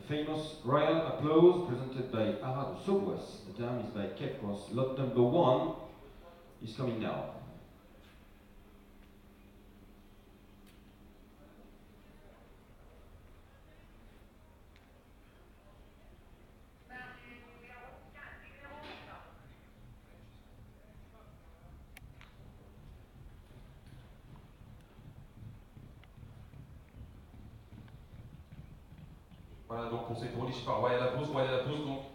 famous Royal Applause presented by Ara de Saubois. The dam is by Cape Cross. Lot number 1 is coming now. Voilà, donc on s'est tourné par Royal Applause, donc